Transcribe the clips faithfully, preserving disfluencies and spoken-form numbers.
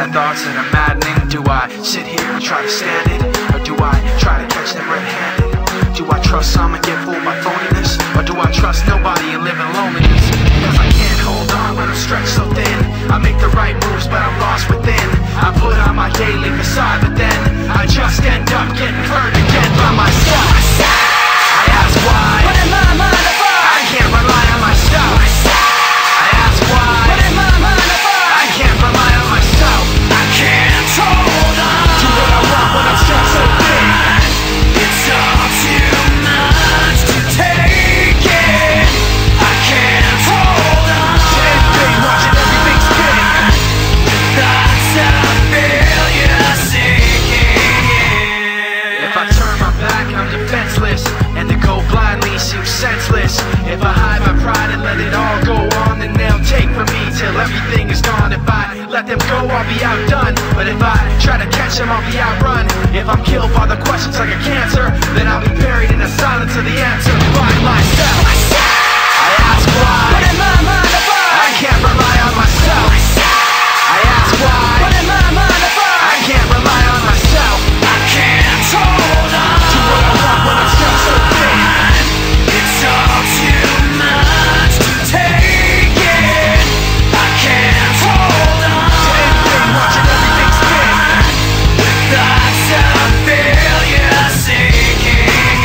thoughts that are maddening. Do I sit here and try to stand it, or do I try to catch them red-handed? Do I trust some and get fooled by phoniness, or do I trust nobody and live in loneliness? Cause I can't hold on when I'm stretched so thin. I make the right moves but I'm lost within. I put on my daily facade, but then I just end up getting hurt again by myself. I ask why, but in my mind I can't rely on myself. I ask why, but in my mind I can't rely on myself. I can't hold on to what I want when I'm stretched so thin. It's all too much to take in. I can't hold on to anything, watching everything spin. Thoughts of failure sinking in. If I turn my back, I'm defenseless, and to go blindly seems senseless. If I hide my pride and let it all go on, then they'll take from me till everything is gone. If I let them go, I'll be outdone, but if I try to catch them, I'll be outrun. If I'm killed by the questions like a cancer, then I'll be buried in the silence of the answer by myself. I ask why, but in my mind I can't rely on myself. I ask why, but in my mind I can't rely on myself. I can't hold on to what I want when I'm stretched so thin. It's all too much to take in. I can't hold on to anything, watching everything spin. With thoughts of failure sinking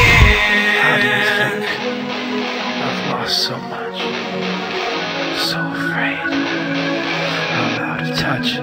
in. I've lost so much, so afraid, I'm out of touch.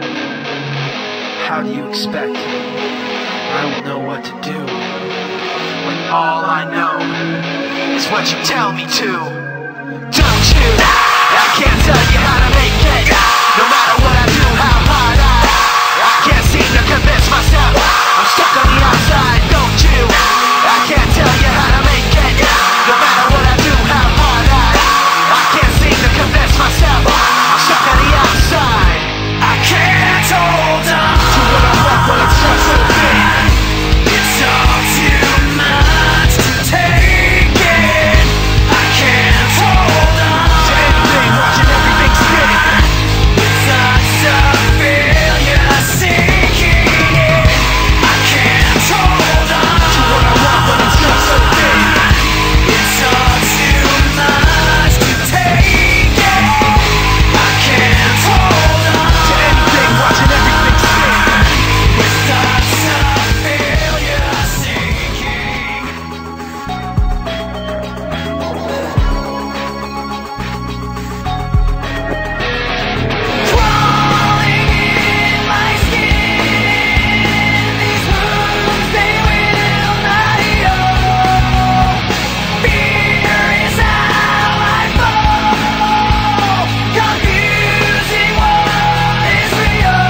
How do you expect I will know what to do when all I know is what you tell me to? Don't you? I can't tell you how to make it. No matter what I do, how hard I I can't seem to convince myself I'm stuck on the outside. Don't you? I can't tell you how to make it. No matter what I do, how hard I I can't seem to convince myself I'm stuck on the outside. I can't hold on to what I want when I'm stretched so thin. It's all too much to take in. I can't hold on to anything, watching everything spin. With thoughts of failure sinking in. I can't hold on to what I want when I'm stretched so thin. It's all too much to take in. I can't hold on to anything, watching everything spin. With thoughts of failure sinking. Crawling in my skin, these wounds they will not heal. Fear is how I fall, confusing what is real.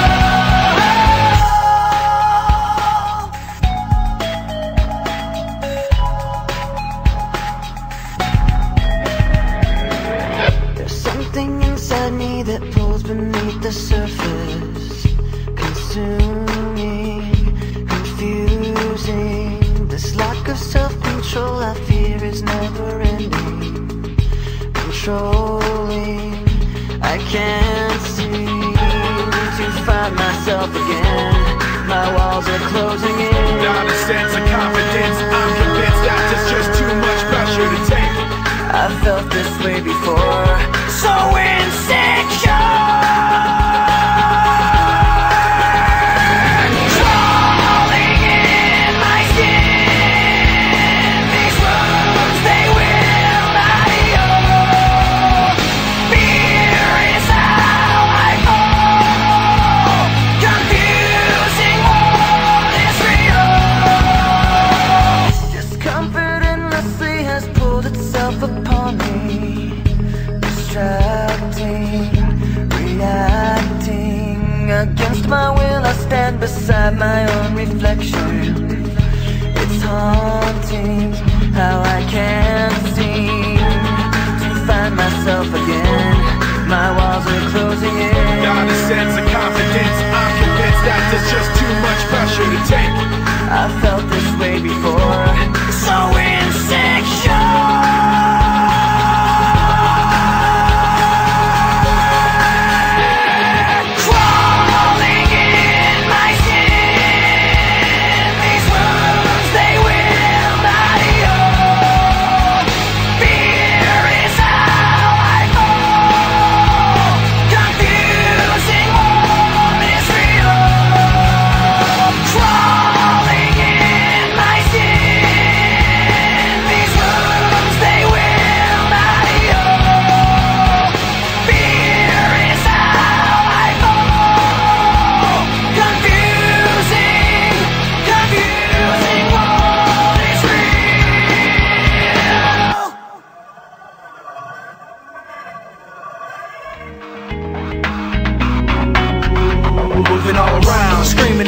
There's something inside me that pulls beneath the surface, consuming, confusing. This lack of self-control I fear is never ending, controlling. I can't seem to find myself again. My walls are closing in. Not a sense of confidence, I'm convinced that there's just too much pressure to take. I felt this way before, so insecure. Crawling in my skin, these wounds they will not heal. Fear is how I fall, confusing what is real. Discomfort endlessly has pulled itself upon me, distracting, reacting. Against my will I stand beside my own reflection. It's haunting how I can't seem to find myself again. My walls are closing in. Not a sense of confidence, I'm convinced that there's just too much pressure to take. I felt this way before, so insecure. Crawling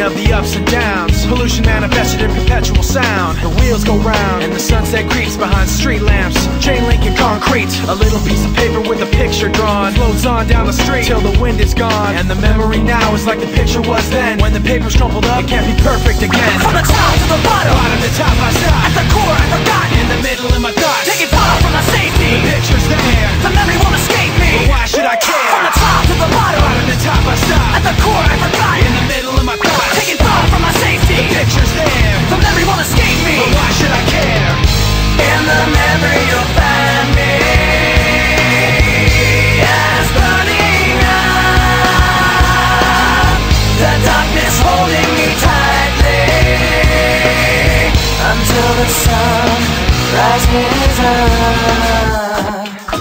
of the ups and downs. Pollution manifested in perpetual sound. The wheels go round and the sunset creeps behind street lamps. Chain link and concrete, a little piece of paper with a picture drawn, floats on down the street till the wind is gone. And the memory now is like the picture was then. When the paper's crumpled up, it can't be perfect again. From the top to the bottom, Bottom to top I stop. at the core I forgot. In the middle of my thoughts, Taking far from my safety, the picture's there, the memory won't escape but me. why should I care? From the top to the bottom, Bottom to top I stop. at the core I forgot. In the middle of my thoughts, Taking far from my safety, the picture's there, the memory won't escape me. but why should I care? In the memory you'll find me as burning up, the darkness holding me tightly until the sun rises up.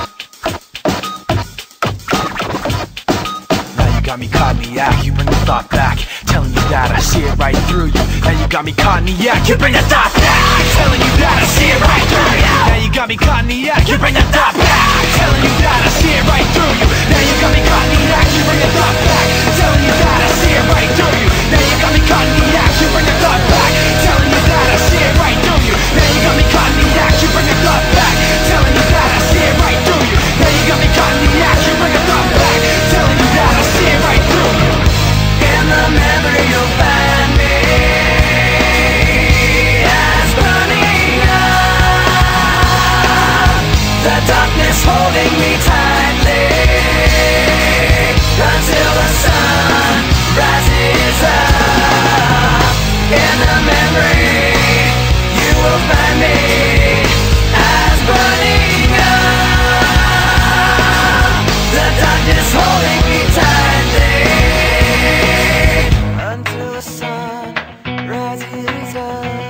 Now you got me caught in the act, you bring the thought back, telling you that I see it right through you. Now you got me caught in the act, you bring the thought back, telling you that I see it right through you. Now you got me caught in the act, you bring the thought back, telling you that I see it right through you. Now you got me caught in the act, you bring the thought back, telling you that I see it right through you. Now you got me caught in the act, you bring the thought back, telling you that I see it right through you. Now you got me caught in the act, you bring the thought back, telling you that I see it right through you. Now you got me caught in the act, you bring the thought back, telling you that I see it right through you. In the memory you'll find me as burning up, the darkness holding me tightly until the sun rises up. In the memory you will find me as burning up, the darkness holding me tightly until the sun rises up.